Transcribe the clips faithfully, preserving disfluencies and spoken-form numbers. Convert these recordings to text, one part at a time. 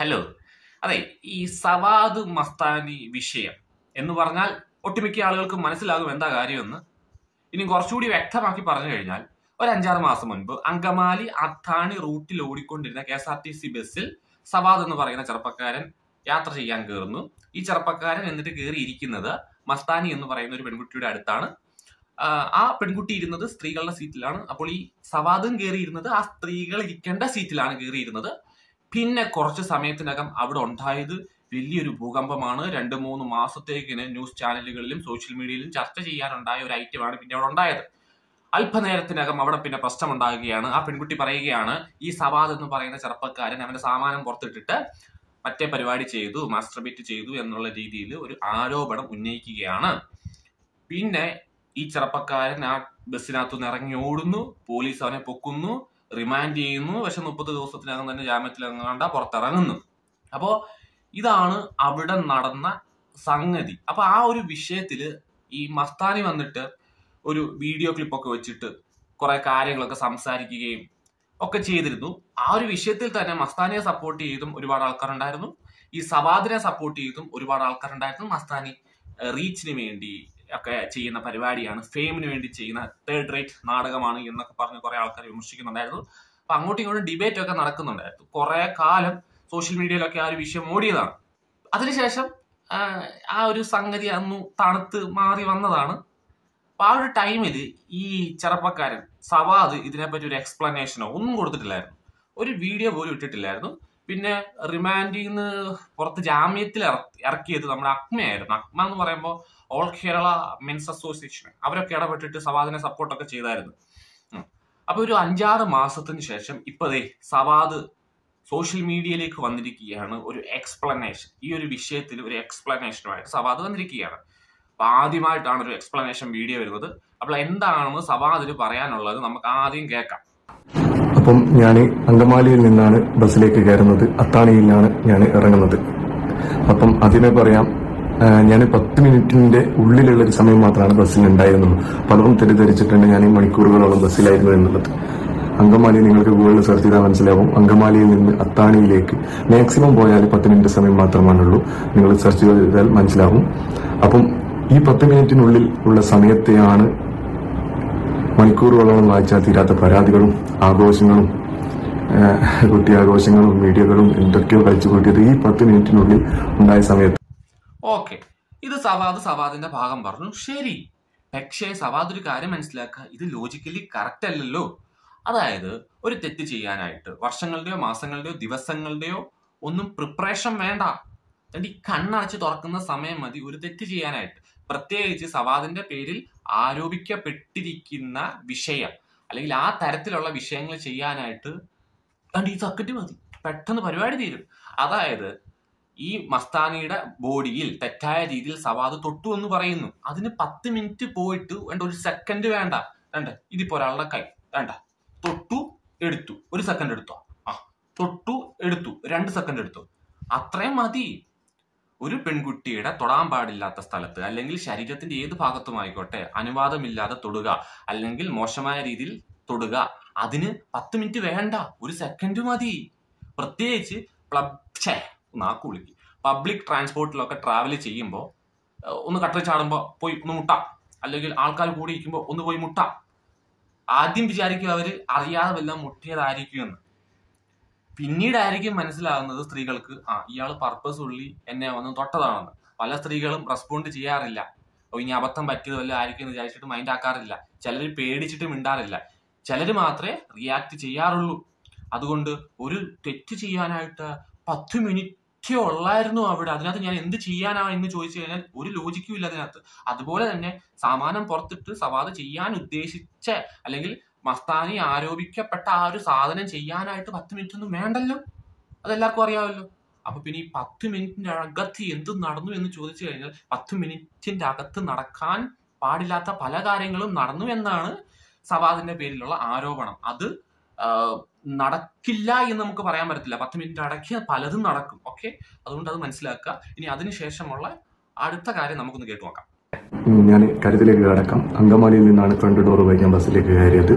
Hello. അതെ, ഈ സവാദ് മസ്താനി വിഷയം എന്ന് പറഞ്ഞാൽ ഒട്ടുമിക്ക ആളുകൾക്ക് മനസ്സിലാകും എന്താ കാര്യമെന്ന്. ഇനി കുറച്ചുകൂടി വ്യക്തമാക്കി പറഞ്ഞു കഴിഞ്ഞാൽ, ഒരു അഞ്ചാറ് മാസം മുൻപ് അങ്കമാലി അത്താണി റൂട്ടിൽ ഓടിക്കൊണ്ടിരുന്ന K S R T C ബസ്സിൽ സവാദ് എന്ന് പറയുന്ന ചെറുപ്പക്കാരൻ യാത്ര ചെയ്യാൻ കയറുന്നു. ഈ ചെറുപ്പക്കാരൻ എന്നിട്ട് കയറിയിരിക്കുന്നത് മസ്താനി എന്ന് പറയുന്ന ഒരു പെൺകുട്ടിയുടെ അടുത്താണ്. ആ പെൺകുട്ടി ഇരുന്നത് സ്ത്രീകളുടെ സീറ്റിലാണ്. അപ്പോൾ ഈ സവാദും കയറിയിരുന്നത് ആ സ്ത്രീകൾ ഇരിക്കേണ്ട സീറ്റിലാണ് കയറിയിരുന്നത്. പിന്നെ കുറച്ച് സമയത്തിനകം അവിടെ ഉണ്ടായത് വലിയൊരു ഭൂകമ്പമാണ്. രണ്ട് മൂന്ന് മാസത്തേക്കിന് ന്യൂസ് ചാനലുകളിലും സോഷ്യൽ മീഡിയയിലും ചർച്ച ചെയ്യാനുണ്ടായ ഒരു ഐറ്റമാണ് പിന്നെ അവിടെ ഉണ്ടായത്. അല്പനേരത്തിനകം അവിടെ പിന്നെ പ്രശ്നമുണ്ടാകുകയാണ്. ആ പെൺകുട്ടി പറയുകയാണ്, ഈ സവാദ് എന്ന് പറയുന്ന ചെറുപ്പക്കാരൻ അവന്റെ സാമാനം പുറത്തിട്ടിട്ട് മറ്റേ പരിപാടി ചെയ്തു, മാസ്റ്റർബേറ്റ് ചെയ്തു എന്നുള്ള രീതിയിൽ ഒരു ആരോപണം ഉന്നയിക്കുകയാണ്. പിന്നെ ഈ ചെറുപ്പക്കാരൻ ആ ബസ്സിനകത്തുനിന്ന് ഇറങ്ങി ഓടുന്നു. പോലീസ് അവനെ പൊക്കുന്നു, റിമാൻഡ് ചെയ്യുന്നു. പക്ഷെ മുപ്പത് ദിവസത്തിനകം തന്നെ ജാമ്യത്തിലങ്ങാണ്ട പുറത്തിറങ്ങുന്നു. അപ്പോ ഇതാണ് അവിടെ നടന്ന സംഗതി. അപ്പൊ ആ ഒരു വിഷയത്തില് ഈ മസ്താനി വന്നിട്ട് ഒരു വീഡിയോ ക്ലിപ്പൊക്കെ വെച്ചിട്ട് കുറെ കാര്യങ്ങളൊക്കെ സംസാരിക്കുകയും ഒക്കെ ചെയ്തിരുന്നു. ആ ഒരു വിഷയത്തിൽ തന്നെ മസ്താനിയെ സപ്പോർട്ട് ചെയ്തും ഒരുപാട് ആൾക്കാരുണ്ടായിരുന്നു, ഈ സവാദിനെ സപ്പോർട്ട് ചെയ്തും ഒരുപാട് ആൾക്കാരുണ്ടായിരുന്നു. മസ്താനി റീച്ചിന് വേണ്ടി ഒക്കെ ചെയ്യുന്ന പരിപാടിയാണ്, ഫെയിമിന് വേണ്ടി ചെയ്യുന്ന തേർഡ് റേറ്റ് നാടകമാണ് എന്നൊക്കെ പറഞ്ഞ് കുറെ ആൾക്കാർ വിമർശിക്കുന്നുണ്ടായിരുന്നു. അപ്പൊ അങ്ങോട്ടും ഇങ്ങോട്ടും ഡിബേറ്റ് ഒക്കെ നടക്കുന്നുണ്ടായിരുന്നു. കുറെ കാലം സോഷ്യൽ മീഡിയയിലൊക്കെ ആ ഒരു വിഷയം ഓടിയതാണ്. അതിനുശേഷം ആ ഒരു സംഗതി അന്ന് തണുത്ത് മാറി വന്നതാണ്. അപ്പൊ ആ ഒരു ടൈമിൽ ഈ ചെറുപ്പക്കാരൻ സവാദ് ഇതിനെപ്പറ്റി ഒരു എക്സ്പ്ലനേഷനോ ഒന്നും കൊടുത്തിട്ടില്ലായിരുന്നു, ഒരു വീഡിയോ പോലും ഇട്ടിട്ടില്ലായിരുന്നു. പിന്നെ റിമാൻഡിൽ നിന്ന് പുറത്ത് ജാമ്യത്തിൽ ഇറക്കിയത് നമ്മുടെ അക്മയായിരുന്നു. അക്മ എന്ന് പറയുമ്പോൾ ഓൾ കേരള മെൻസ് അസോസിയേഷൻ, അവരൊക്കെ ഇടപെട്ടിട്ട് സവാദിനെ സപ്പോർട്ടൊക്കെ ചെയ്തായിരുന്നു. അപ്പൊ ഒരു അഞ്ചാറ് മാസത്തിന് ശേഷം ഇപ്പതേ സവാദ് സോഷ്യൽ മീഡിയയിലേക്ക് വന്നിരിക്കുകയാണ്. ഒരു എക്സ്പ്ലനേഷൻ, ഈ ഒരു വിഷയത്തിൽ ഒരു എക്സ്പ്ലനേഷനുമായിട്ട് സവാദ് വന്നിരിക്കുകയാണ്. അപ്പൊ ആദ്യമായിട്ടാണ് ഒരു എക്സ്പ്ലനേഷൻ വീഡിയോ വരുന്നത്. അപ്പോൾ എന്താണെന്ന് സവാദിന് പറയാനുള്ളത് നമുക്ക് ആദ്യം കേൾക്കാം. അപ്പം ഞാൻ അങ്കമാലിയിൽ നിന്നാണ് ബസ്സിലേക്ക് കയറുന്നത്, അത്താണിയിലാണ് ഞാൻ ഇറങ്ങുന്നത്. അപ്പം അതിനെ പറയാം, ഞാൻ പത്ത് മിനിറ്റിന്റെ ഉള്ളിലുള്ള ഒരു സമയം മാത്രമാണ് ബസ്സിൽ ഉണ്ടായിരുന്നുള്ളൂ. പലരും തെറ്റിദ്ധരിച്ചിട്ടുണ്ട് ഞാൻ മണിക്കൂറുകളോളം ബസ്സിലായിരുന്നു എന്നുള്ളത്. അങ്കമാലി നിങ്ങൾക്ക് ഗൂഗിളിൽ സെർച്ച് ചെയ്താൽ മനസ്സിലാവും. അങ്കമാലിയിൽ നിന്ന് അത്താണിയിലേക്ക് മാക്സിമം പോയാൽ പത്ത് മിനിറ്റ് സമയം മാത്രമാണുള്ളൂ. നിങ്ങൾ സെർച്ച് ചെയ്താൽ മനസ്സിലാവും. അപ്പം ഈ പത്ത് മിനിറ്റിനുള്ളിൽ ഉള്ള സമയത്തെയാണ് മണിക്കൂറുകളോളം വായിച്ചാൽ തീരാത്ത പരാതികളും ആഘോഷങ്ങളും കുട്ടി ആഘോഷങ്ങളും മീഡിയകളും എന്തൊക്കെയോ കഴിച്ചു കൂട്ടിയത് ഈ പത്ത് മിനിറ്റിനുള്ളിൽ ഉണ്ടായ സമയത്ത്. ഓക്കെ, ഇത് സവാദ് സവാദിന്റെ ഭാഗം പറഞ്ഞു, ശരി. പക്ഷേ സവാദ് ഒരു കാര്യം മനസ്സിലാക്കുക, ഇത് ലോജിക്കലി കറക്റ്റ് അല്ലല്ലോ. അതായത് ഒരു തെറ്റ് ചെയ്യാനായിട്ട് വർഷങ്ങളുടെയോ മാസങ്ങളുടെയോ ദിവസങ്ങളുടെയോ ഒന്നും പ്രിപ്പറേഷൻ വേണ്ട. ഈ കണ്ണടച്ച് തുറക്കുന്ന സമയം മതി ഒരു തെറ്റ് ചെയ്യാനായിട്ട്. പ്രത്യേകിച്ച് സവാദിന്റെ പേരിൽ ആരോപിക്കപ്പെട്ടിരിക്കുന്ന വിഷയം അല്ലെങ്കിൽ ആ തരത്തിലുള്ള വിഷയങ്ങൾ ചെയ്യാനായിട്ട് ഈ സെക്കൻഡ് മതി, പെട്ടെന്ന് പരിപാടി തീരും. അതായത് ഈ മസ്താനിയുടെ ബോഡിയിൽ തെറ്റായ രീതിയിൽ സവാദ് തൊട്ടു എന്ന് പറയുന്നു. അതിന് പത്ത് മിനിറ്റ് പോയിട്ട് വേണ്ട, ഒരു സെക്കൻഡ് വേണ്ട. വേണ്ട, ഇതിപ്പോ ഒരാളുടെ കൈ വേണ്ട, തൊട്ടു എടുത്തു, ഒരു സെക്കൻഡ് എടുത്തോ, ആ തൊട്ടു എടുത്തു, രണ്ട് സെക്കൻഡ് എടുത്തു, അത്രയും മതി. ഒരു പെൺകുട്ടിയുടെ തൊടാൻ പാടില്ലാത്ത സ്ഥലത്ത് അല്ലെങ്കിൽ ശരീരത്തിന്റെ ഏത് ഭാഗത്തും ആയിക്കോട്ടെ അനുവാദമില്ലാതെ തൊടുക അല്ലെങ്കിൽ മോശമായ രീതിയിൽ തൊടുക, അതിന് പത്ത് മിനിറ്റ് വേണ്ട, ഒരു സെക്കൻഡ് മതി. പ്രത്യേകിച്ച് നാക്കുളിക്ക് പബ്ലിക് ട്രാൻസ്പോർട്ടിലൊക്കെ ട്രാവൽ ചെയ്യുമ്പോൾ ഒന്ന് കട്ടറി ചാടുമ്പോൾ പോയി ഒന്ന് മുട്ടാം, അല്ലെങ്കിൽ ആൾക്കാർ കൂടി ഇരിക്കുമ്പോൾ ഒന്ന് പോയി മുട്ടാം. ആദ്യം വിചാരിക്കും അവര് അറിയാതെ വല്ലതും മുട്ടിയതായിരിക്കുമെന്ന്. പിന്നീടായിരിക്കും മനസ്സിലാകുന്നത് സ്ത്രീകൾക്ക്, ആ ഇയാൾ പർപ്പസ് ഉള്ളി എന്നെ വന്ന് തൊട്ടതാണെന്ന്. പല സ്ത്രീകളും റെസ്പോണ്ട് ചെയ്യാറില്ല. ഇനി അബദ്ധം പറ്റിയത് വല്ല ആയിരിക്കും എന്ന് വിചാരിച്ചിട്ട് മൈൻഡ് ആക്കാറില്ല. ചിലർ പേടിച്ചിട്ട് മിണ്ടാറില്ല, ചിലർ മാത്രമേ റിയാക്ട് ചെയ്യാറുള്ളൂ. അതുകൊണ്ട് ഒരു തെറ്റ് ചെയ്യാനായിട്ട് പത്ത് മിനിറ്റേ ഉള്ളായിരുന്നു അവിടെ. അതിനകത്ത് ഞാൻ എന്ത് ചെയ്യാനാ എന്ന് ചോദിച്ചു കഴിഞ്ഞാൽ ഒരു ലോജിക്കും ഇല്ല അതിനകത്ത്. അതുപോലെ തന്നെ സാമാനം പുറത്തിട്ട് സവാദ് ചെയ്യാൻ ഉദ്ദേശിച്ച അല്ലെങ്കിൽ മസ്താനി ആരോപിക്കപ്പെട്ട ആ ഒരു സാധനം ചെയ്യാനായിട്ട് പത്ത് മിനിറ്റ് ഒന്നും വേണ്ടല്ലോ, അതെല്ലാവർക്കും അറിയാമല്ലോ. അപ്പൊ പിന്നെ ഈ പത്ത് മിനിറ്റിന്റെ അകത്ത് എന്ത് നടന്നു എന്ന് ചോദിച്ചു കഴിഞ്ഞാൽ പത്ത് മിനിറ്റിന്റെ അകത്ത് നടക്കാൻ പാടില്ലാത്ത പല കാര്യങ്ങളും നടന്നു എന്നാണ് സവാദിന്റെ പേരിലുള്ള ആരോപണം. അത് നടക്കില്ല എന്ന് നമുക്ക് പറയാൻ പറ്റത്തില്ല. പത്ത് മിനിറ്റ് അടക്കിയ പലതും നടക്കും. ഓക്കെ, അതുകൊണ്ട് അത് മനസ്സിലാക്കുക. ഇനി അതിനുശേഷമുള്ള അടുത്ത കാര്യം നമുക്കൊന്ന് കേട്ടു നോക്കാം. ഞാൻ കാര്യത്തിലേക്ക് കടക്കാം. അങ്കമാലിയിൽ നിന്നാണ് ഫ്രണ്ട് ഡോർ വഴിക്കാൻ ബസ്സിലേക്ക് കയറിയത്.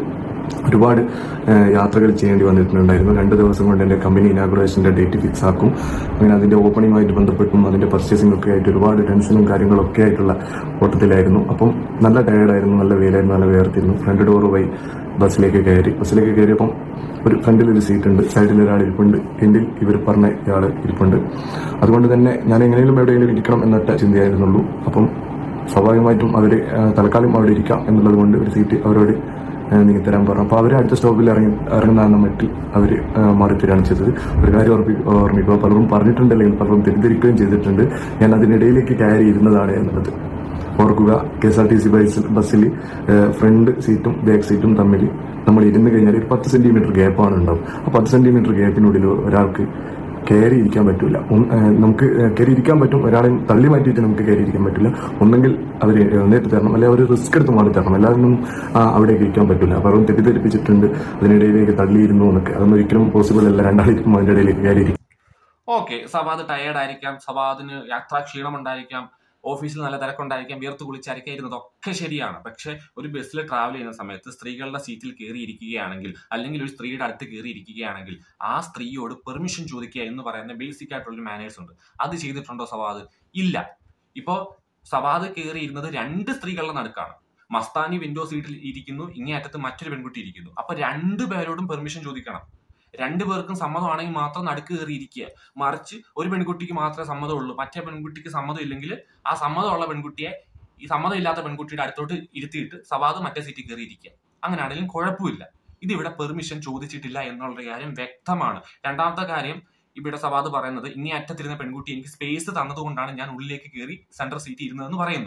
ഒരുപാട് യാത്രകൾ ചെയ്യേണ്ടി വന്നിട്ടുണ്ടായിരുന്നു. രണ്ട് ദിവസം കൊണ്ട് എൻ്റെ കമ്പനി ഇനാഗുറേഷൻ്റെ ഡേറ്റ് ഫിക്സ് ആക്കും. അങ്ങനെ അതിൻ്റെ ഓപ്പണിങ്ങുമായിട്ട് ബന്ധപ്പെട്ടും അതിൻ്റെ പർച്ചേസിംഗ് ഒക്കെ ആയിട്ട് ഒരുപാട് ടെൻഷനും കാര്യങ്ങളൊക്കെ ആയിട്ടുള്ള ഓട്ടത്തിലായിരുന്നു. അപ്പം നല്ല ടയർഡായിരുന്നു, നല്ല വെയിലായിരുന്നു, നല്ല വേർത്തിരുന്നു. ഫ്രണ്ട് ഡോർ വഴി ബസ്സിലേക്ക് കയറി. ബസ്സിലേക്ക് കയറിയപ്പം ഒരു ഫ്രണ്ടിലൊരു സീറ്റ് ഉണ്ട്, സൈഡിൽ ഒരാൾ ഇരിപ്പുണ്ട്, എൻഡിൽ ഇവർ പറഞ്ഞ ഇയാൾ ഇരിപ്പുണ്ട്. അതുകൊണ്ട് തന്നെ ഞാൻ എങ്ങനെയും എവിടെയെങ്കിലും ഇരിക്കണം എന്നൊറ്റ ചിന്തയായിരുന്നുള്ളൂ. അപ്പം സ്വാഭാവികമായിട്ടും അവർ തൽക്കാലം അവിടെ ഇരിക്കാം എന്നുള്ളത് കൊണ്ട് ഒരു സീറ്റ് അവരോട് നീങ്ങി തരാൻ പറഞ്ഞു. അപ്പോൾ അവർ അടുത്ത സ്റ്റോപ്പിൽ ഇറങ്ങി ഇറങ്ങുന്ന മട്ടിൽ അവർ മാറിത്തരാണ് ചെയ്തത്. ഒരു കാര്യം ഓർമ്മി ഓർമ്മിക്കുക പലരും പറഞ്ഞിട്ടുണ്ട്, അല്ലെങ്കിൽ പലരും തെറ്റിദ്ധരിക്കുകയും ചെയ്തിട്ടുണ്ട് ഞാൻ അതിനിടയിലേക്ക് കയറി ഇരുന്നതാണ് എന്നുള്ളത്. ഓർക്കുക, K S R T C ബസ്സിൽ ബസ്സിൽ ഫ്രണ്ട് സീറ്റും ബാക്ക് സീറ്റും തമ്മിൽ നമ്മൾ ഇരുന്ന് കഴിഞ്ഞാൽ ഒരു പത്ത് സെന്റിമീറ്റർ ഗ്യാപ്പാണ് ഉണ്ടാവും. ആ പത്ത് സെന്റിമീറ്റർ ഗ്യാപ്പിനുള്ളിൽ ഒരാൾക്ക് കയറി ഇരിക്കാൻ പറ്റില്ല. നമുക്ക് കയറി ഇരിക്കാൻ പറ്റും, ഒരാളെ തള്ളി മാറ്റിയിട്ട് നമുക്ക് കയറി ഇരിക്കാൻ പറ്റില്ല. ഒന്നെങ്കിൽ അവർ എഴുന്നേറ്റ് തരണം, അല്ലെങ്കിൽ അവർ റിസ്ക് എടുത്ത് മാറി തരണം. എല്ലാവരും അവിടേക്ക് ഇരിക്കാൻ പറ്റില്ല. അപ്പോൾ അവരും തെറ്റിദ്ധരിപ്പിച്ചിട്ടുണ്ട് അതിനിടയിലേക്ക് തള്ളിയിരുന്നു എന്നൊക്കെ. അതൊന്നും ഒരിക്കലും പോസിബിൾ അല്ല. രണ്ടാളിരിക്കും അതിൻ്റെ ഇടയിലേക്ക് കയറി ഇരിക്കും. ഓക്കെ, സവാദ് ടയേർഡ് ആയിരിക്കാം, സവാദിന് യാത്രാ ക്ഷീണം ഉണ്ടായിരിക്കാം, ഓഫീസിൽ നല്ല തിരക്കുണ്ടായിരിക്കാം, വിയർത്ത് കുളിച്ചായിരിക്കാം ഇരുന്നതൊക്കെ ശരിയാണ്. പക്ഷെ ഒരു ബസ്സിൽ ട്രാവൽ ചെയ്യുന്ന സമയത്ത് സ്ത്രീകളുടെ സീറ്റിൽ കയറിയിരിക്കുകയാണെങ്കിൽ, അല്ലെങ്കിൽ ഒരു സ്ത്രീയുടെ അടുത്ത് കയറിയിരിക്കുകയാണെങ്കിൽ ആ സ്ത്രീയോട് പെർമിഷൻ ചോദിക്കുക എന്ന് പറയുന്ന ബേസിക് ആയിട്ടുള്ള മാനേഴ്സ് ഉണ്ട്. അത് ചെയ്തിട്ടുണ്ടോ സവാദ്? ഇല്ല. ഇപ്പോ സവാദ് കയറിയിരുന്നത് രണ്ട് സ്ത്രീകളുടെ നടുക്കാണ്. മസ്താനി വിൻഡോ സീറ്റിൽ ഇരിക്കുന്നു, ഇങ്ങേ അറ്റത്ത് മറ്റൊരു പെൺകുട്ടി ഇരിക്കുന്നു. അപ്പൊ രണ്ടു പേരോടും പെർമിഷൻ ചോദിക്കണം. രണ്ടു പേർക്കും സമ്മതമാണെങ്കിൽ മാത്രം നടുക്ക് കയറി ഇരിക്കുക. മറിച്ച് ഒരു പെൺകുട്ടിക്ക് മാത്രമേ സമ്മതമുള്ളൂ, മറ്റേ പെൺകുട്ടിക്ക് സമ്മതം ഇല്ലെങ്കിൽ ആ സമ്മതമുള്ള പെൺകുട്ടിയെ ഈ സമ്മതം ഇല്ലാത്ത പെൺകുട്ടിയുടെ അടുത്തോട്ട് ഇരുത്തിയിട്ട് സവാദ് മറ്റേ സീറ്റിൽ കയറി ഇരിക്കുക. അങ്ങനെയാണെങ്കിലും കുഴപ്പമില്ല. ഇതിവിടെ പെർമിഷൻ ചോദിച്ചിട്ടില്ല എന്നുള്ള കാര്യം വ്യക്തമാണ്. രണ്ടാമത്തെ കാര്യം, ഇവിടെ സവാദ് പറയുന്നത് ഇനി അറ്റത്തിരുന്ന പെൺകുട്ടി എനിക്ക് സ്പേസ് തന്നതുകൊണ്ടാണ് ഞാൻ ഉള്ളിലേക്ക് കയറി സെൻട്രൽ സീറ്റ് ഇരുന്നതെന്ന് പറയുന്നു.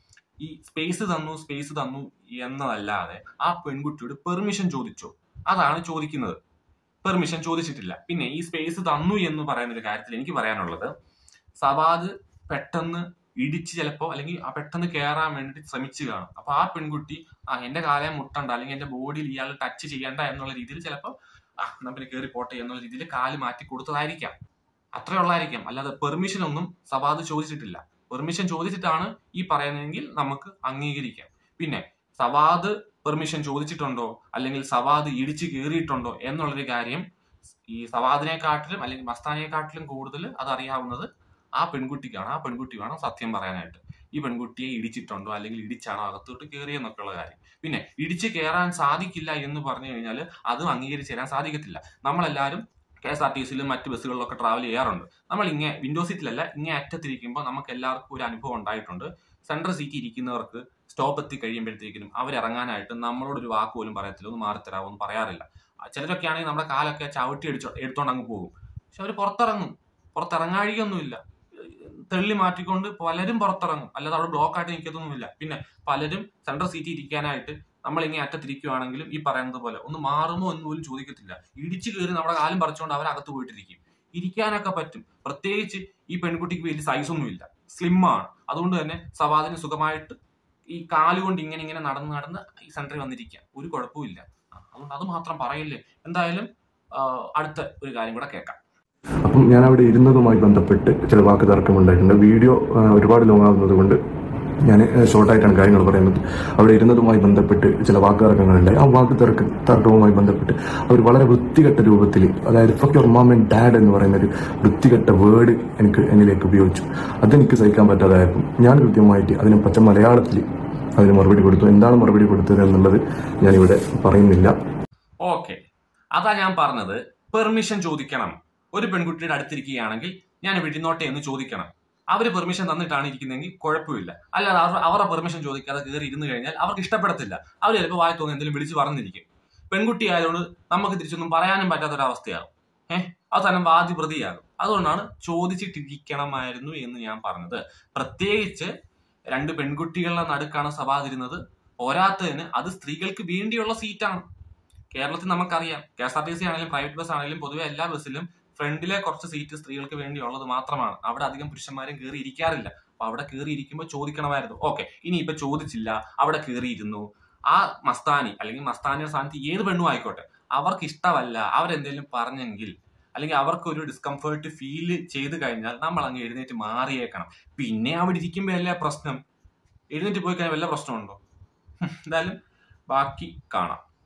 ഈ സ്പേസ് തന്നു സ്പേസ് തന്നു എന്നതല്ലാതെ ആ പെൺകുട്ടിയോട് പെർമിഷൻ ചോദിച്ചോ? അതാണ് ചോദിക്കുന്നത്. പെർമിഷൻ ചോദിച്ചിട്ടില്ല. പിന്നെ ഈ സ്പേസ് തന്നു എന്ന് പറയുന്ന ഒരു കാര്യത്തിൽ എനിക്ക് പറയാനുള്ളത്, സവാദ് പെട്ടെന്ന് ഇടിച്ച് ചിലപ്പോ അല്ലെങ്കിൽ ആ പെട്ടെന്ന് കയറാൻ വേണ്ടിയിട്ട് ശ്രമിച്ചു കാണും. അപ്പൊ ആ പെൺകുട്ടി ആ എന്റെ കാലം മുട്ടണ്ട, അല്ലെങ്കിൽ എന്റെ ബോഡിയിൽ ഇയാൾ ടച്ച് ചെയ്യണ്ട എന്നുള്ള രീതിയിൽ ചിലപ്പോൾ ആ പിന്നെ കയറി പോട്ടെ എന്നുള്ള രീതിയിൽ കാല് മാറ്റി കൊടുത്തതായിരിക്കാം. അത്രേ ഉള്ളായിരിക്കാം. അല്ലാതെ പെർമിഷൻ ഒന്നും സവാദ് ചോദിച്ചിട്ടില്ല. പെർമിഷൻ ചോദിച്ചിട്ടാണ് ഈ പറയുന്നതെങ്കിൽ നമുക്ക് അംഗീകരിക്കാം. പിന്നെ സവാദ് പെർമിഷൻ ചോദിച്ചിട്ടുണ്ടോ അല്ലെങ്കിൽ സവാദ് ഇടിച്ചു കയറിയിട്ടുണ്ടോ എന്നുള്ളൊരു കാര്യം ഈ സവാദിനെക്കാട്ടിലും അല്ലെങ്കിൽ മസ്താനിയെക്കാട്ടിലും കൂടുതൽ അതറിയാവുന്നത് ആ പെൺകുട്ടിക്കാണ്. ആ പെൺകുട്ടി വേണം സത്യം പറയാനായിട്ട്. ഈ പെൺകുട്ടിയെ ഇടിച്ചിട്ടുണ്ടോ അല്ലെങ്കിൽ ഇടിച്ചാണോ അകത്തോട്ട് കയറിയെന്നൊക്കെയുള്ള കാര്യം. പിന്നെ ഇടിച്ച് കയറാൻ സാധിക്കില്ല എന്ന് പറഞ്ഞു കഴിഞ്ഞാൽ അതും അംഗീകരിച്ച് തരാൻ സാധിക്കത്തില്ല. നമ്മളെല്ലാവരും കെ എസ് ആർ ടി സിയിലും മറ്റ് ബസ്സുകളിലൊക്കെ ട്രാവൽ ചെയ്യാറുണ്ട്. നമ്മൾ ഇങ്ങനെ വിൻഡോ സീറ്റിലല്ല, ഇങ്ങനെ അറ്റത്തിരിക്കുമ്പോൾ നമുക്ക് എല്ലാവർക്കും ഒരു അനുഭവം ഉണ്ടായിട്ടുണ്ട്. സെൻട്രൽ സീറ്റ് ഇരിക്കുന്നവർക്ക് സ്റ്റോപ്പ് എത്തി കഴിയുമ്പോഴത്തേക്കിനും അവരിറങ്ങാനായിട്ട് നമ്മളോടൊരു വാക്ക് പോലും പറയത്തില്ല, ഒന്ന് മാറിത്തരാമോ എന്ന് പറയാറില്ല. ചിലരൊക്കെ ആണെങ്കിൽ നമ്മുടെ കാലൊക്കെ ചവിട്ടി അടിച്ചോ എടുത്തോണ്ട് അങ്ങ് പോകും. പക്ഷെ അവർ പുറത്തിറങ്ങും. പുറത്തിറങ്ങാഴികയൊന്നുമില്ല, തെള്ളി മാറ്റിക്കൊണ്ട് പലരും പുറത്തിറങ്ങും. അല്ലാതെ അവിടെ ബ്ലോക്ക് ആയിട്ട് നിൽക്കത്തൊന്നുമില്ല. പിന്നെ പലരും സെൻട്രൽ സീറ്റ് ഇരിക്കാനായിട്ട് നമ്മളിങ്ങനെ അറ്റത്തിരിക്കുവാണെങ്കിലും ഈ പറയുന്നത് പോലെ ഒന്ന് മാറുമോ എന്ന് പോലും ചോദിക്കത്തില്ല. ഇടിച്ചു കയറി നമ്മുടെ കാലം പറിച്ചുകൊണ്ട് അവരകത്ത് പോയിട്ടിരിക്കും. ഇരിക്കാനൊക്കെ പറ്റും. പ്രത്യേകിച്ച് ഈ പെൺകുട്ടിക്ക് വലിയ സൈസൊന്നുമില്ല, സ്ലിമ്മാണ്. അതുകൊണ്ട് തന്നെ സവാദിന് സുഖമായിട്ട് ഈ കാലുകൊണ്ട് ഇങ്ങനെ ഇങ്ങനെ നടന്ന് നടന്ന് ഈ സെന്ററിൽ വന്നിരിക്കാം, ഒരു കുഴപ്പമില്ല. അതുകൊണ്ട് അത് മാത്രം പറയില്ലേ. എന്തായാലും അടുത്ത ഒരു കാര്യം കൂടെ കേൾക്കാം. അപ്പം ഞാൻ അവിടെ ഇരുന്നതുമായി ബന്ധപ്പെട്ട് ചില വാക്ക് തർക്കമുണ്ടായിട്ടുണ്ട്. വീഡിയോ ഒരുപാട് ലോങ് ആകുന്നത് കൊണ്ട് ഞാൻ ഷോർട്ടായിട്ടാണ് കാര്യങ്ങൾ പറയുന്നത്. അവിടെ ഇരുന്നതുമായി ബന്ധപ്പെട്ട് ചില വാക്ക് തർക്കങ്ങളുണ്ടായി. ആ വാക്ക് തർക്ക തർക്കവുമായി ബന്ധപ്പെട്ട് അവർ വളരെ വൃത്തികെട്ട രൂപത്തിൽ, അതായത് fuck your mum and dad എന്ന് പറയുന്ന ഒരു വൃത്തികെട്ട വേർഡ് എനിക്ക് എന്നിലേക്ക് ഉപയോഗിച്ചു. അതെനിക്ക് സഹിക്കാൻ പറ്റാതായപ്പോൾ ഞാൻ കൃത്യമായിട്ട് അതിന് പച്ച മലയാളത്തിൽ അതിന് മറുപടി കൊടുത്തു. എന്താണ് മറുപടി കൊടുത്തത് എന്നുള്ളത് ഞാനിവിടെ പറയുന്നില്ല. ഓക്കെ, അതാ ഞാൻ പറഞ്ഞത്. പെർമിഷൻ ചോദിക്കണം. ഒരു പെൺകുട്ടിയുടെ അടുത്തിരിക്കുകയാണെങ്കിൽ ഞാൻ വിടിനോട്ടെ എന്ന് ചോദിക്കണം. അവർ പെർമിഷൻ തന്നിട്ടാണ് ഇരിക്കുന്നതെങ്കിൽ കുഴപ്പമില്ല. അല്ലാതെ അവർ അവരുടെ പെർമിഷൻ ചോദിക്കാതെ കയറി ഇരുന്ന് കഴിഞ്ഞാൽ അവർക്ക് ഇഷ്ടപ്പെടത്തില്ല. അവർ ചിലപ്പോൾ വായി തോന്നി എന്തെങ്കിലും വിളിച്ച് പറഞ്ഞിരിക്കും. പെൺകുട്ടി ആയതുകൊണ്ട് നമുക്ക് തിരിച്ചൊന്നും പറയാനും പറ്റാത്തൊരവസ്ഥയാകും. ഏഹ് അത് തന്നെ വാദി പ്രതിയാകും. അതുകൊണ്ടാണ് ചോദിച്ചിട്ടിരിക്കണമായിരുന്നു എന്ന് ഞാൻ പറഞ്ഞത്. പ്രത്യേകിച്ച് രണ്ട് പെൺകുട്ടികളുടെ നടുക്കാണ് സവാദിരുന്നത്. പോരാത്തതിന് അത് സ്ത്രീകൾക്ക് വേണ്ടിയുള്ള സീറ്റാണ്. കേരളത്തിൽ നമുക്കറിയാം, K S R T C ആണെങ്കിലും പ്രൈവറ്റ് ബസ് ആണെങ്കിലും പൊതുവെ എല്ലാ ബസ്സിലും ഫ്രണ്ടിലെ കുറച്ച് സീറ്റ് സ്ത്രീകൾക്ക് വേണ്ടിയുള്ളത് മാത്രമാണ്. അവിടെ അധികം പുരുഷന്മാരും കയറി ഇരിക്കാറില്ല. അപ്പൊ അവിടെ കയറി ഇരിക്കുമ്പോൾ ചോദിക്കണമായിരുന്നു. ഓക്കെ, ഇനി ഇപ്പൊ ചോദിച്ചില്ല, അവിടെ കയറിയിരുന്നു. ആ മസ്താനി അല്ലെങ്കിൽ മസ്താനിയുടെ സ്ഥാനത്ത് ഏത് പെണ്ണും ആയിക്കോട്ടെ, അവർക്ക് ഇഷ്ടമല്ല, അവരെന്തെങ്കിലും പറഞ്ഞെങ്കിൽ അല്ലെങ്കിൽ അവർക്ക് ഒരു ഡിസ്കംഫേർട്ട് ഫീൽ ചെയ്ത് കഴിഞ്ഞാൽ നമ്മൾ അങ്ങ് എഴുന്നേറ്റ് മാറിയേക്കണം. പിന്നെ അവിടെ ഇരിക്കുമ്പോൾ എല്ലാ പ്രശ്നം, എഴുന്നേറ്റ് പോയി കഴിഞ്ഞാൽ വല്ല പ്രശ്നമുണ്ടോ? എന്തായാലും ബാക്കി കാണാം.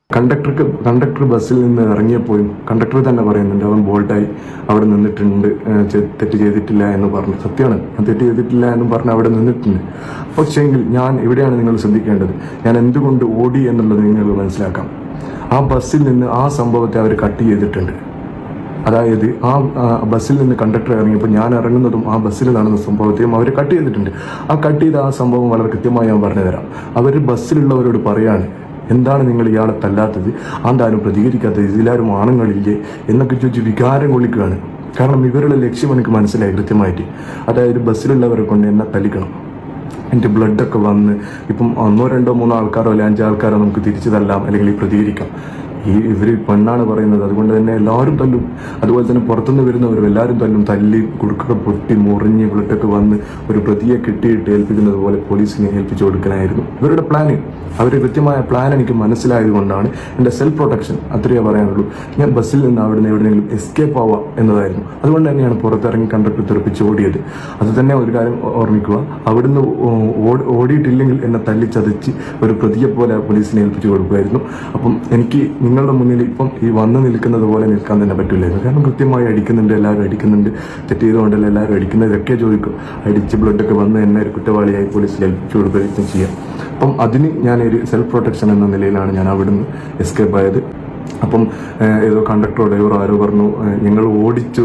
കണ്ടക്ടർക്ക് കണ്ടക്ടർ ബസ്സിൽ നിന്ന് ഇറങ്ങിയപ്പോഴും കണ്ടക്ടർ തന്നെ പറയുന്നുണ്ട് അവൻ ബോൾട്ടായി അവിടെ നിന്നിട്ടുണ്ട്, തെറ്റ് ചെയ്തിട്ടില്ല എന്ന് പറഞ്ഞു. സത്യമാണ്, ഞാൻ തെറ്റ് ചെയ്തിട്ടില്ല എന്ന് പറഞ്ഞ് അവിടെ നിന്നിട്ടുണ്ട്. പക്ഷേങ്കിൽ ഞാൻ ഇവിടെയാണ് നിങ്ങൾ ശ്രദ്ധിക്കേണ്ടത്, ഞാൻ എന്തുകൊണ്ട് ഓടി എന്നുള്ളത് നിങ്ങൾക്ക് മനസ്സിലാക്കാം. ആ ബസ്സിൽ നിന്ന് ആ സംഭവത്തെ അവർ കട്ട് ചെയ്തിട്ടുണ്ട്. അതായത് ആ ബസ്സിൽ നിന്ന് കണ്ടക്ടർ ഇറങ്ങിയപ്പോൾ ഞാൻ ഇറങ്ങുന്നതും ആ ബസ്സിൽ നടന്ന സംഭവത്തെയും അവർ കട്ട് ചെയ്തിട്ടുണ്ട്. ആ കട്ട് ചെയ്ത ആ സംഭവം വളരെ കൃത്യമായി ഞാൻ പറഞ്ഞു തരാം. അവർ ബസ്സിലുള്ളവരോട് പറയാണ്, എന്താണ് നിങ്ങൾ ഇയാളെ തല്ലാത്തത്, എന്തായാലും പ്രതികരിക്കാത്തത്, ഇതിലാരും ആണുങ്ങളില്ലേ എന്നൊക്കെ ചോദിച്ച് വികാരം കൊള്ളിക്കുകയാണ്. കാരണം ഇവരുടെ ലക്ഷ്യം എനിക്ക് മനസ്സിലായി കൃത്യമായിട്ട്. അതായത് ബസ്സിലുള്ളവരെ കൊണ്ട് എന്നെ തല്ലിക്കണം, എൻ്റെ ബ്ലഡൊക്കെ വന്ന് ഇപ്പം ഒന്നോ രണ്ടോ മൂന്നോ ആൾക്കാരോ അല്ലെങ്കിൽ അഞ്ചാൾക്കാരോ നമുക്ക് തിരിച്ചു തല്ലാം അല്ലെങ്കിൽ പ്രതികരിക്കാം. ഈ ഇവർ പെണ്ണാണ് പറയുന്നത്, അതുകൊണ്ട് തന്നെ എല്ലാവരും തല്ലും. അതുപോലെ തന്നെ പുറത്തുനിന്ന് വരുന്നവരും എല്ലാവരും തല്ലും. തല്ലി കുടുക്കൊക്കെ പൊട്ടി മുറിഞ്ഞ് ബ്ലഡൊക്കെ വന്ന് ഒരു പ്രതിയെ കെട്ടിയിട്ട് ഏൽപ്പിക്കുന്നത് പോലെ പോലീസിനെ ഏൽപ്പിച്ചു കൊടുക്കാനായിരുന്നു ഇവരുടെ പ്ലാന്. അവർ കൃത്യമായ പ്ലാൻ എനിക്ക് മനസ്സിലായത് കൊണ്ടാണ് എൻ്റെ സെൽഫ് പ്രൊട്ടക്ഷൻ, അത്രയേ പറയാനുള്ളൂ. ഞാൻ ബസ്സിൽ നിന്ന് അവിടെ നിന്ന് എവിടെയെങ്കിലും എസ്കേപ്പ് ആവാം എന്നതായിരുന്നു. അതുകൊണ്ട് തന്നെയാണ് പുറത്തിറങ്ങി കണ്ടക്ടർ തെറിപ്പിച്ച് ഓടിയത്. അത് തന്നെ ഒരു കാര്യം ഓർമ്മിക്കുക, അവിടുന്ന് ഓടിയിട്ടില്ലെങ്കിൽ എന്നെ തല്ലിച്ചതച്ച് ഒരു പ്രതിയെ പോലെ പോലീസിനെ ഏൽപ്പിച്ചു കൊടുക്കുമായിരുന്നു. അപ്പം എനിക്ക് നിങ്ങളുടെ മുന്നിൽ ഇപ്പം ഈ വന്ന് നിൽക്കുന്നത് പോലെ നിൽക്കാൻ തന്നെ പറ്റില്ലായിരുന്നു. കാരണം കൃത്യമായി അടിക്കുന്നുണ്ട്, എല്ലാവരും അടിക്കുന്നുണ്ട്, തെറ്റ് ചെയ്തുകൊണ്ടല്ല എല്ലാവരും അടിക്കുന്നത്. ഇതൊക്കെ ചോദിക്കും, അടിച്ച് ബ്ലഡൊക്കെ വന്ന് എന്നെ ഒരു കുറ്റവാളിയായി പോലീസിൽ ഏൽപ്പിച്ചു കൊടുക്കുകയും ചെയ്യാം. അപ്പം അതിന് ഞാനൊരു സെൽഫ് പ്രൊട്ടക്ഷൻ എന്ന നിലയിലാണ് ഞാൻ അവിടുന്ന് എസ്കേപ്പ് ആയത്. അപ്പം ഏതോ കണ്ടക്ടറോ ഡ്രൈവറോ ആരോ പറഞ്ഞു, ഞങ്ങൾ ഓടിച്ചു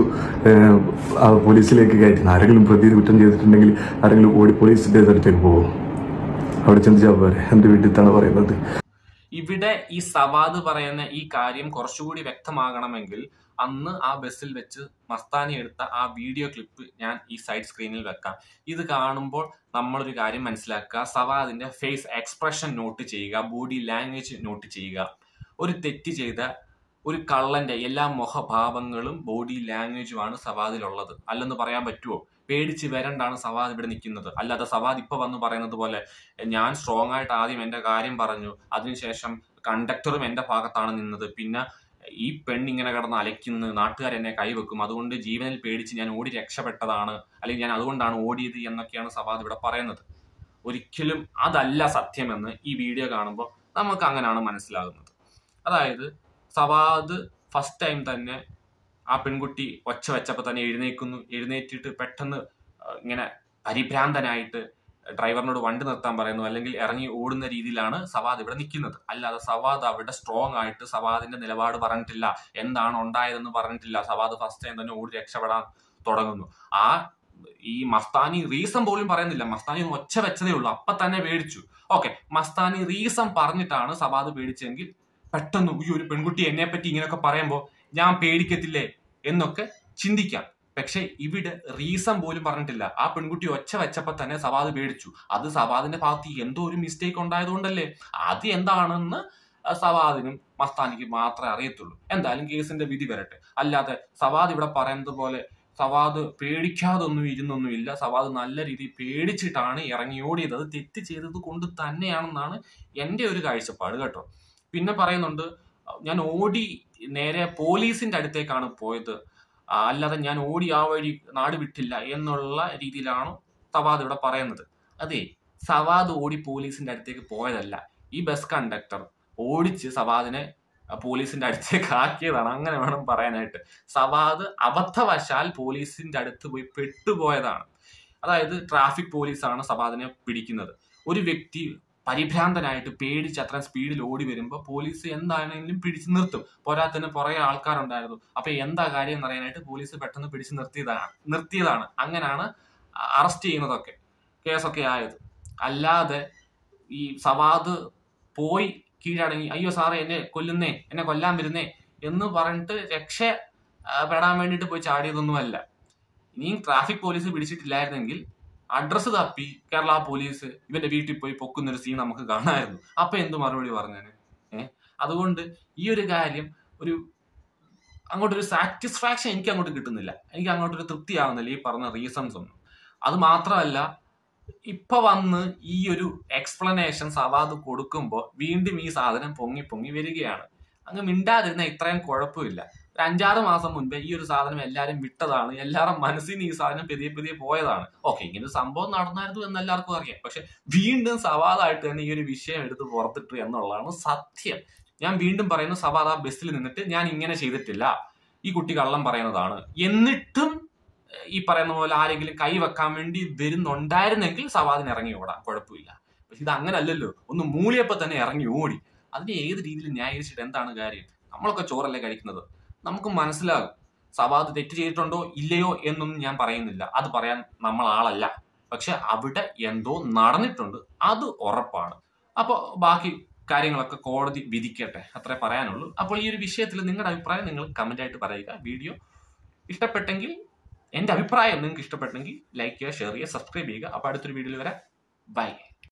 പോലീസിലേക്ക് കയറ്റുന്നു, ആരെങ്കിലും പ്രതി കുറ്റം ചെയ്തിട്ടുണ്ടെങ്കിൽ ആരെങ്കിലും ഓടി പോലീസിൻ്റെ അടുത്തേക്ക് പോകും, അവിടെ ചിന്തിച്ചാൽ പോരെ, എൻ്റെ വീട്ടിലാണ് പറയുന്നത്. ഇവിടെ ഈ സവാദ് പറയുന്ന ഈ കാര്യം കുറച്ചുകൂടി വ്യക്തമാകണമെങ്കിൽ അന്ന് ആ ബസ്സിൽ വെച്ച് മസ്താനി എടുത്ത ആ വീഡിയോ ക്ലിപ്പ് ഞാൻ ഈ സൈഡ് സ്ക്രീനിൽ വെക്കാം. ഇത് കാണുമ്പോൾ നമ്മളൊരു കാര്യം മനസ്സിലാക്കുക, സവാദിന്റെ ഫേസ് എക്സ്പ്രഷൻ നോട്ട് ചെയ്യുക, ബോഡി ലാംഗ്വേജ് നോട്ട് ചെയ്യുക. ഒരു തെറ്റ് ചെയ്ത ഒരു കള്ളന്റെ എല്ലാ മുഖഭാവങ്ങളും ബോഡി ലാംഗ്വേജുമാണ് സവാദിലുള്ളത്. അല്ലെന്ന് പറയാൻ പറ്റുമോ? പേടിച്ച് വരണ്ടാണ് സവാദ് ഇവിടെ നിൽക്കുന്നത്. അല്ലാതെ സവാദ് ഇപ്പൊ വന്ന് പറയുന്നത് പോലെ ഞാൻ സ്ട്രോങ് ആയിട്ട് ആദ്യം എന്റെ കാര്യം പറഞ്ഞു, അതിനുശേഷം കണ്ടക്ടറും എന്റെ ഭാഗത്താണ് നിന്നത്, പിന്നെ ഈ പെണ്ണിങ്ങനെ കിടന്ന് അലയ്ക്കുന്നു, നാട്ടുകാരെന്നെ കൈവെക്കും, അതുകൊണ്ട് ജീവനിൽ പേടിച്ച് ഞാൻ ഓടി രക്ഷപ്പെട്ടതാണ്, അല്ലെങ്കിൽ ഞാൻ അതുകൊണ്ടാണ് ഓടിയത് എന്നൊക്കെയാണ് സവാദ് ഇവിടെ പറയുന്നത്. ഒരിക്കലും അതല്ല സത്യമെന്ന് ഈ വീഡിയോ കാണുമ്പോൾ നമുക്ക് അങ്ങനെയാണ് മനസ്സിലാകുന്നത്. അതായത് സവാദ് ഫസ്റ്റ് ടൈം തന്നെ ആ പെൺകുട്ടി ഒച്ച വെച്ചപ്പോൾ തന്നെ എഴുന്നേക്കുന്നു. എഴുന്നേറ്റിട്ട് പെട്ടെന്ന് ഇങ്ങനെ പരിഭ്രാന്തനായിട്ട് ഡ്രൈവറിനോട് വണ്ടി നിർത്താൻ പറയുന്നു, അല്ലെങ്കിൽ ഇറങ്ങി ഓടുന്ന രീതിയിലാണ് സവാദ് ഇവിടെ നിൽക്കുന്നത്. അല്ലാതെ സവാദ് അവിടെ സ്ട്രോങ് ആയിട്ട് സവാദിന്റെ നിലപാട് പറഞ്ഞിട്ടില്ല, എന്താണ് ഉണ്ടായതെന്ന് പറഞ്ഞിട്ടില്ല. സവാദ് ഫസ്റ്റ് ടൈം തന്നെ ഓടി രക്ഷപ്പെടാൻ തുടങ്ങുന്നു. ആ ഈ മസ്താനി റീസൺ പോലും പറയുന്നില്ല. മസ്താനി ഒച്ച വെച്ചതേ ഉള്ളൂ, അപ്പൊ തന്നെ പേടിച്ചു. ഓക്കെ, മസ്താനി റീസൺ പറഞ്ഞിട്ടാണ് സവാദ് പേടിച്ചെങ്കിൽ പെട്ടെന്ന് ഈ ഒരു പെൺകുട്ടി എന്നെ പറ്റി ഇങ്ങനെയൊക്കെ പറയുമ്പോൾ ഞാൻ പേടിക്കത്തില്ലേ എന്നൊക്കെ ചിന്തിക്കാം. പക്ഷെ ഇവിടെ റീസൺ പോലും പറഞ്ഞിട്ടില്ല. ആ പെൺകുട്ടി ഒച്ച വെച്ചപ്പോ തന്നെ സവാദ് പേടിച്ചു. അത് സവാദിന്റെ ഭാഗത്ത് എന്തോ ഒരു മിസ്റ്റേക്ക് ഉണ്ടായതുകൊണ്ടല്ലേ. അത് എന്താണെന്ന് സവാദിനും മസ്താനിക്ക് മാത്രമേ അറിയത്തുള്ളൂ. എന്തായാലും കേസിന്റെ വിധി വരട്ടെ. അല്ലാതെ സവാദ് ഇവിടെ പറയുന്നത് പോലെ സവാദ് പേടിക്കാതൊന്നും ഇരുന്നൊന്നും ഇല്ല. സവാദ് നല്ല രീതിയിൽ പേടിച്ചിട്ടാണ് ഇറങ്ങി ഓടിയത്. അത് തെറ്റ് ചെയ്തത് കൊണ്ട് തന്നെയാണെന്നാണ് എൻ്റെ ഒരു കാഴ്ചപ്പാട് കേട്ടോ. പിന്നെ പറയുന്നുണ്ട്, ഞാൻ ഓടി നേരെ പോലീസിന്റെ അടുത്തേക്കാണ് പോയത്, അല്ലാതെ ഞാൻ ഓടി ആ വഴി നാട് വിട്ടില്ല എന്നുള്ള രീതിയിലാണ് സവാദ് ഇവിടെ പറയുന്നത്. അതെ, സവാദ് ഓടി പോലീസിന്റെ അടുത്തേക്ക് പോയതല്ല. ഈ ബസ് കണ്ടക്ടർ ഓടിച്ച് സവാദിനെ പോലീസിന്റെ അടുത്തേക്ക് ആക്കിയതാണ്, അങ്ങനെ വേണം പറയാനായിട്ട്. സവാദ് അബദ്ധവശാൽ പോലീസിന്റെ അടുത്ത് പോയി പെട്ടുപോയതാണ്. അതായത് ട്രാഫിക് പോലീസാണ് സവാദിനെ പിടിക്കുന്നത്. ഒരു വ്യക്തി പരിഭ്രാന്തനായിട്ട് പേടിച്ച് അത്രയും സ്പീഡിൽ ഓടി വരുമ്പോൾ പോലീസ് എന്താണെങ്കിലും പിടിച്ചു നിർത്തും. പോരാത്തിന് പുറകെ ആൾക്കാരുണ്ടായിരുന്നു. അപ്പൊ എന്താ കാര്യം എന്നറിയാനായിട്ട് പോലീസ് പെട്ടെന്ന് പിടിച്ചു നിർത്തിയതാണ് നിർത്തിയതാണ് അങ്ങനെയാണ് അറസ്റ്റ് ചെയ്യുന്നതൊക്കെ, കേസൊക്കെ ആയത്. അല്ലാതെ ഈ സവാദ് പോയി കീഴടങ്ങി അയ്യോ സാറേ എന്നെ കൊല്ലുന്നേ, എന്നെ കൊല്ലാൻ വരുന്നേ എന്ന് പറഞ്ഞിട്ട് രക്ഷ പെടാൻ വേണ്ടിയിട്ട് പോയി ചാടിയതൊന്നുമല്ല. ഇനിയും ട്രാഫിക് പോലീസ് പിടിച്ചിട്ടില്ലായിരുന്നെങ്കിൽ അഡ്രസ്സ് തപ്പി കേരള പോലീസ് ഇവന്റെ വീട്ടിൽ പോയി പൊക്കുന്നൊരു സീൻ നമുക്ക് കാണാമായിരുന്നു. അപ്പൊ എന്ത് മറുപടി പറഞ്ഞേനെ? ഏഹ് അതുകൊണ്ട് ഈ ഒരു കാര്യം ഒരു അങ്ങോട്ടൊരു സാറ്റിസ്ഫാക്ഷൻ എനിക്ക് അങ്ങോട്ട് കിട്ടുന്നില്ല, എനിക്ക് അങ്ങോട്ടൊരു തൃപ്തിയാവുന്നില്ല ഈ പറഞ്ഞ റീസൺസ് ഒന്നും. അത് മാത്രമല്ല, ഇപ്പൊ വന്ന് ഈ ഒരു എക്സ്പ്ലനേഷൻ സവാദ് കൊടുക്കുമ്പോൾ വീണ്ടും ഈ സാധനം പൊങ്ങി പൊങ്ങി വരികയാണ്. അങ്ങ് മിണ്ടാതിരുന്ന ഇത്രയും കുഴപ്പമില്ല. ഒരു അഞ്ചാറ് മാസം മുൻപേ ഈ ഒരു സാധനം എല്ലാവരും വിട്ടതാണ്, എല്ലാവരും മനസ്സിൽ നിന്ന് ഈ സാധനം പതിയെ പതിയെ പോയതാണ്. ഓക്കെ, ഇങ്ങനെ സംഭവം നടന്നായിരുന്നു എന്ന് എല്ലാവർക്കും അറിയാം. പക്ഷെ വീണ്ടും സവാദായിട്ട് തന്നെ ഈ ഒരു വിഷയം എടുത്ത് പുറത്തിട്ടു എന്നുള്ളതാണ് സത്യം. ഞാൻ വീണ്ടും പറയുന്നു, സവാദ് ആ ബസ്സിൽ നിന്നിട്ട് ഞാൻ ഇങ്ങനെ ചെയ്തിട്ടില്ല, ഈ കുട്ടി കള്ളം പറയുന്നതാണ്, എന്നിട്ടും ഈ പറയുന്ന പോലെ ആരെങ്കിലും കൈ വെക്കാൻ വേണ്ടി വരുന്നുണ്ടായിരുന്നെങ്കിൽ സവാദിന് ഇറങ്ങി ഓടാം, കുഴപ്പമില്ല. പക്ഷെ ഇത് അങ്ങനെ അല്ലല്ലോ. ഒന്ന് മൂളിയപ്പോ തന്നെ ഇറങ്ങി ഓടി. അതിനെ ഏത് രീതിയിൽ ന്യായീകരിച്ചിട്ട് എന്താണ് കാര്യം? നമ്മളൊക്കെ ചോറല്ലേ കഴിക്കുന്നത്, നമുക്ക് മനസ്സിലാകും. സവാദ് തെറ്റ് ചെയ്തിട്ടുണ്ടോ ഇല്ലയോ എന്നൊന്നും ഞാൻ പറയുന്നില്ല, അത് പറയാൻ നമ്മൾ ആളല്ല. പക്ഷെ അവിടെ എന്തോ നടന്നിട്ടുണ്ട്, അത് ഉറപ്പാണ്. അപ്പോൾ ബാക്കി കാര്യങ്ങളൊക്കെ കോടതി വിധിക്കട്ടെ, അത്രേ പറയാനുള്ളൂ. അപ്പോൾ ഈ ഒരു വിഷയത്തിൽ നിങ്ങളുടെ അഭിപ്രായം നിങ്ങൾ കമന്റ് ആയിട്ട് പറയുക. വീഡിയോ ഇഷ്ടപ്പെട്ടെങ്കിൽ, എന്റെ അഭിപ്രായം നിങ്ങൾക്ക് ഇഷ്ടപ്പെട്ടെങ്കിൽ ലൈക്ക് ചെയ്യുക, ഷെയർ ചെയ്യുക, സബ്സ്ക്രൈബ് ചെയ്യുക. അപ്പോൾ അടുത്തൊരു വീഡിയോയിൽ വരാം. ബൈ.